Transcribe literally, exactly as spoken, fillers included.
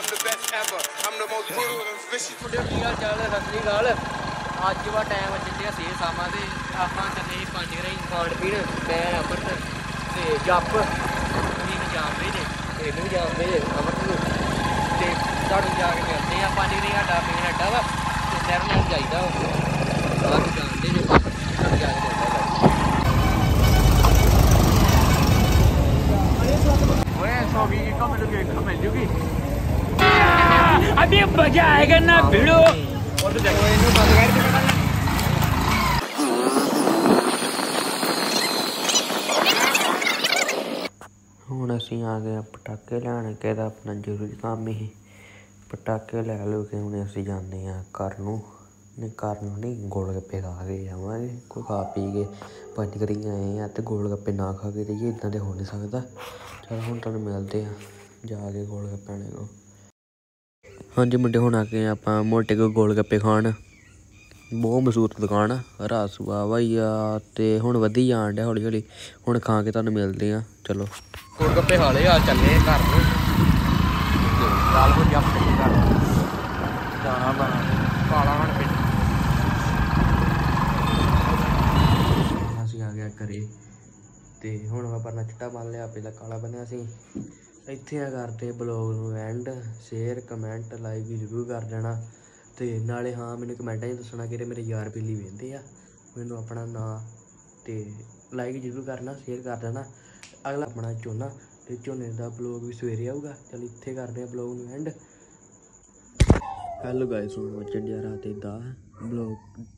ਅੱਜ ਵਾ ਟਾਈਮ ਚੱਲਿਆ ਸੀ ਸਾਮਾਂ ਦੇ ਆਪਾਂ ਚੱਲੇ ਪੰਜ ਗਰਾਈ ਖਾਣ ਪੀਣ ਮੈਂ ਅਮਰਤ ਤੇ ਜੱਪ ਤੁਸੀਂ ਨੂੰ ਜਾਣਦੇ ਜੇ ਇਹਨੂੰ ਵੀ ਜਾਣਦੇ ਜੇ ਅਮਰਤ ਨੂੰ ਤੇ ਤੁਹਾਨੂੰ ਜਾ ਕੇ ਮਿਲਦੇ ਆ ਪੰਜ ਗਰਾਈ ਸਾਡਾ ਮੇਨ ਅੱਡਾ ਵਾ ਤੇ ਨਹਿਰ ਨਾਲ ਜਾਈਦਾ ਵਾ ਸਾਰਾ ਕੁਝ ਜਾਣਦੇ ਜੇ ਤੁਹਾਨੂੰ ਜਾ ਕੇ ਮਿਲਦਾ ਓਏ ਸੌ ਵੀਹ ਕੋ ਮੈਨੂੰ ਦੇਖਣ ਮਿਲ ਜੂਗੀ अभी मजा आएगा ना भिड़ो ਹੁਣ ਅਸੀਂ ਆ ਗਏ ਪਟਾਕੇ ਲੈਣ ਕੇ ਦਾ ਆਪਣਾ ਜ਼ਰੂਰੀ ਕੰਮ ਹੀ ਪਟਾਕੇ ਲੈ ਲਓ ਕਿ ਹੁਣ ਅਸੀਂ ਜਾਂਦੇ ਹਾਂ ਘਰ ਨੂੰ ਨਹੀਂ ਘਰ ਨੂੰ ਨਹੀਂ ਗੋਲ ਗੱਪੇ ਖਾ ਕੇ ਜਾਵਾਂਗੇ ਕੋਈ ਖਾ ਪੀ ਕੇ ਪੰਜ ਕਰੀ ਆਏ ਆ ਤੇ ਗੋਲ ਗੱਪੇ ਨਾ ਖਾ ਕੇ ਜਾਈਏ ਇੱਦਾਂ ਤੇ ਹੋ ਨਹੀਂ ਸਕਦਾ ਚਲ ਹੁਣ ਤੁਹਾਨੂੰ ਮਿਲਦੇ ਆ ਜਾ ਕੇ ਗੋਲ ਗੱਪਿਆਂ ਨੇ ਕੋ ਹਾਂਜੀ ਮੁੰਡੇ ਹੁਣ ਆ ਕੇ ਆਪਾਂ ਮੋਟੇ ਕੋ ਗੋਲ ਗੱਪੇ ਖਾਣ ਬਹੁਤ ਮਸ਼ਹੂਰ ਦੁਕਾਨ ਆ ਰਾਸੂਆ ਭਾਈ ਆ ਤੇ ਹੁਣ ਵਧੀ ਜਾਣ ਡਿਆ ਹੌਲੀ ਹੌਲੀ ਹੁਣ ਖਾ ਕੇ ਤੁਹਾਨੂੰ ਮਿਲਦੇ ਆ ਚਲੋ ਗੋਲ ਗੱਪੇ ਖਾ ਲਏ ਆ ਚੱਲੇ ਘਰ ਨੂੰ ਲਾਲ ਕੋ ਜੱਪ ਕੇ ਘਰ ਜਾਣਾ ਬਣਾ ਕਾਲਾ ਹਣ ਪਿੰਡ ਅਸੀਂ ਆ ਗਿਆ ਘਰੇ ਤੇ ਹੁਣ ਆਪਾਂ ਨਾ ਚਿੱਟਾ ਬੰਨ ਲਿਆ ਪਹਿਲਾਂ ਕਾਲਾ ਬੰਨਿਆ ਸੀ ਇੱਥੇ ਆ ਕਰਦੇ ਬਲੌਗ ਨੂੰ ਐਂਡ ਸ਼ੇਅਰ ਕਮੈਂਟ ਲਾਈਕ ਵੀ ਜ਼ਰੂਰ ਕਰ ਦੇਣਾ ਤੇ ਨਾਲੇ ਹਾਂ ਮੈਨੂੰ ਕਮੈਂਟਾਂ 'ਚ ਦੱਸਣਾ ਕਿਹੜੇ ਮੇਰੇ ਯਾਰ ਬੇਲੀ ਵੇਖਦੇ ਆ ਮੈਨੂੰ ਆਪਣਾ ਨਾਂ ਤੇ ਲਾਈਕ ਜ਼ਰੂਰ ਕਰਨਾ ਸ਼ੇਅਰ ਕਰ ਦੇਣਾ ਅਗਲਾ ਆਪਣਾ ਝੋਨਾ ਤੇ ਝੋਨੇ ਦਾ ਬਲੌਗ ਵੀ ਸਵੇਰੇ ਆਊਗਾ ਚਲ ਇੱਥੇ ਕਰਦੇ ਆ ਬਲੌਗ ਨੂੰ ਐਂਡ ਹੈਲੋ ਗਾਇਸ ਹੁਣ ਵੱਜਣ ਡਿਆ ਰਾਤ ਦਾ ਬਲੌਗ